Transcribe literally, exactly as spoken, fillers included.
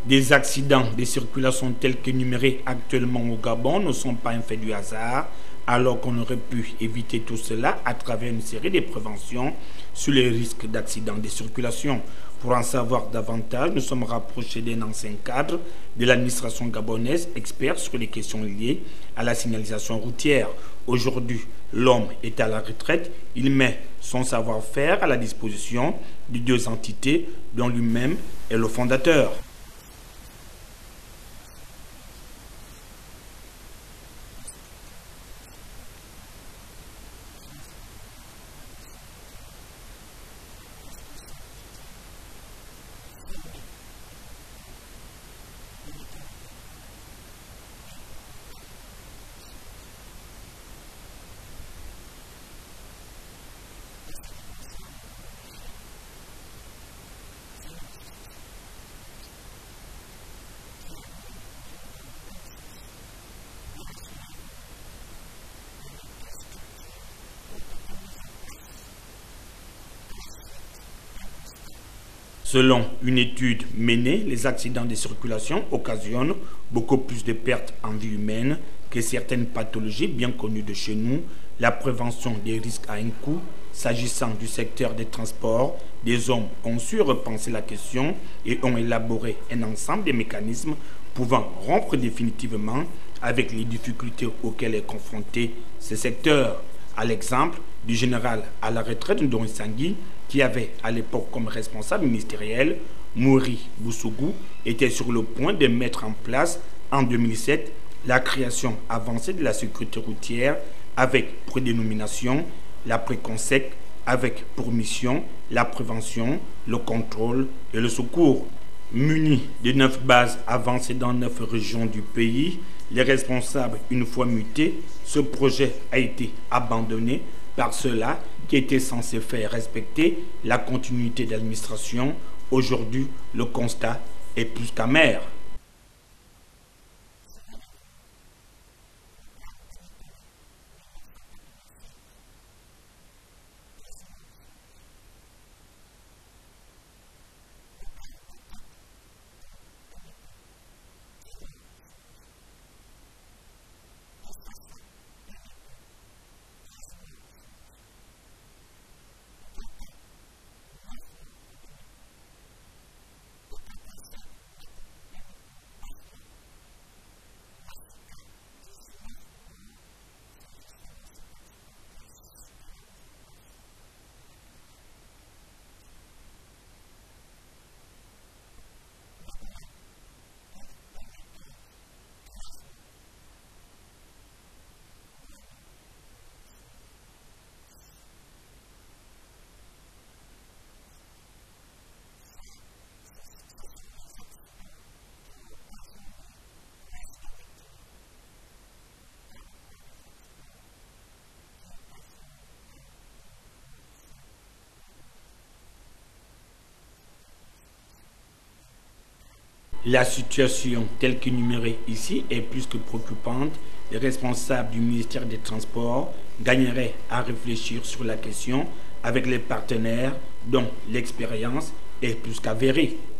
Des accidents de circulation tels qu'énumérés actuellement au Gabon ne sont pas un fait du hasard, alors qu'on aurait pu éviter tout cela à travers une série de préventions sur les risques d'accidents de circulation. Pour en savoir davantage, nous sommes rapprochés d'un ancien cadre de l'administration gabonaise, expert sur les questions liées à la signalisation routière. Aujourd'hui, l'homme est à la retraite, il met son savoir-faire à la disposition de deux entités dont lui-même est le fondateur. Selon une étude menée, les accidents de circulation occasionnent beaucoup plus de pertes en vie humaine que certaines pathologies bien connues de chez nous. La prévention des risques a un coût. S'agissant du secteur des transports, des hommes ont su repenser la question et ont élaboré un ensemble de mécanismes pouvant rompre définitivement avec les difficultés auxquelles est confronté ce secteur. À l'exemple du général à la retraite Ndong Sangui, qui avait à l'époque comme responsable ministériel, Mouri Boussougou, était sur le point de mettre en place en deux mille sept la création avancée de la sécurité routière avec pour dénomination la préconsec, avec pour mission la prévention, le contrôle et le secours. Munis de neuf bases avancées dans neuf régions du pays, les responsables, une fois mutés, ce projet a été abandonné par ceux-là qui étaient censés faire respecter la continuité d'administration. Aujourd'hui, le constat est plus qu'amer. La situation telle qu'énumérée ici est plus que préoccupante. Les responsables du ministère des Transports gagneraient à réfléchir sur la question avec les partenaires dont l'expérience est plus qu'avérée.